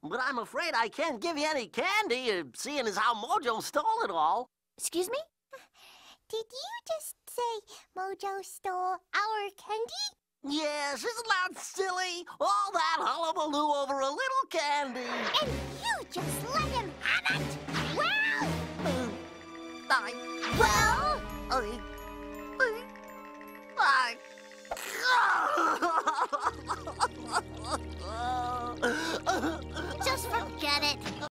but I'm afraid I can't give you any candy, seeing as how Mojo stole it all. Excuse me? Did you just say Mojo stole our candy? Yes, isn't that silly? All that hullabaloo over a little candy. And you just let